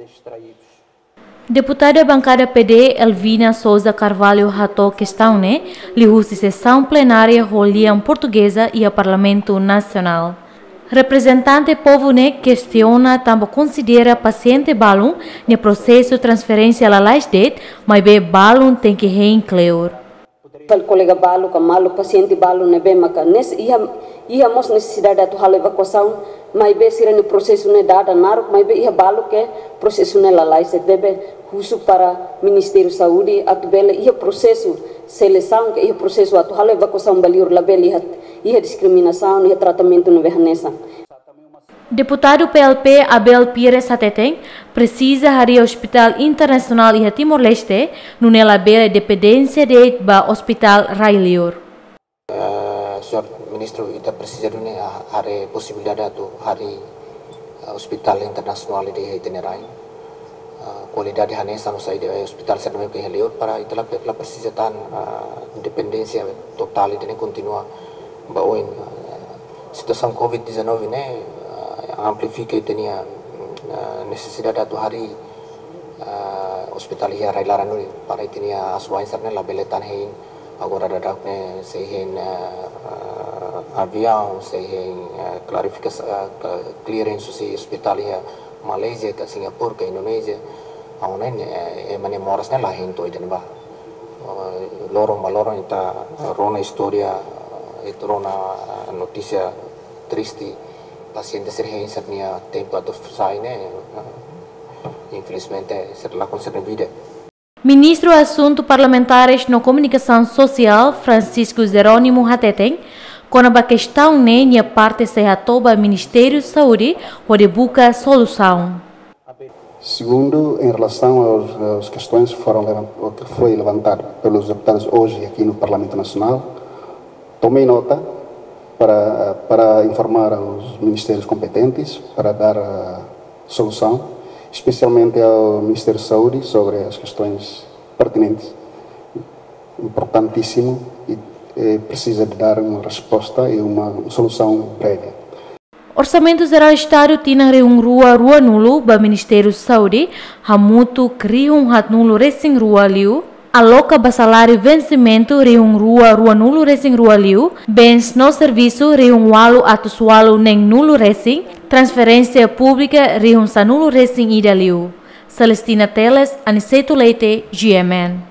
Deputada bancada PD Elvina Souza Carvalho ratou questão lhe sessão plenária roliam portuguesa e a Parlamento Nacional. Representante povo questiona também considera paciente balão no processo de transferência à LASDET, mas bem balão tem que reincluir. O colega balo, o paciente balo bem maca nesse ia mos necessidade de atuar evacuação, mas bem se no processo dada naru, mas bem ia balo que processo la LASDET deve uso para Ministério da Saúde atubela ia processo seleção que ia processo atuar evacuação baliur label ia discriminação ia tratamento no verneça. Deputado PLP Abel Pires Hateteng precisa hari Hospital Internacional e Timor-Leste no label dependência de Hospital Railiur. Senhor Ministro, kita precisa de hari possibilidade de hari Hospital Internacional de Itinerai. Qualidade hanesa nos de Hospital Sermai que Railiur para itulah precisa tan dependência total de continua baoin situação COVID-19 amplifica e tinha necessidade de hari hospital ia railaran para tinha asuain sarne labeletan hein agora dadak sehen avião sehen clarificação clearance si hospital ia Malaysia ke Singapura ke Indonesia aonen mane morasnya lain to iden ba lorong ita rona historia itu rona notícia triste paciente serhem sernia tempo atau saine infelizmente ser lá conserva vida. Ministro Assuntos Parlamentares no Comunicação Social Francisco Jerônimo Hateteng com a questão na parte sehatoba Ministério da Saúde onde busca solução. Segundo, em relação às questões que foi levantado pelos deputados hoje aqui no Parlamento Nacional, tomei nota para informar aos ministérios competentes, para dar solução, especialmente ao Ministério da Saúde, sobre as questões pertinentes. Importantíssimo e precisa de dar uma resposta e uma solução breve. Orçamento Geral do Estado tinha rua nulo para o Ministério da Saúde, hamutu criou nulo recém rua liu, aloca basalário vencimento rua nulo recém rua liu, bens no serviço walu atus walu neng nulo recém, transferência pública sa nulo recém ida liu. Celestina Teles, Aniceto Leite, GMN.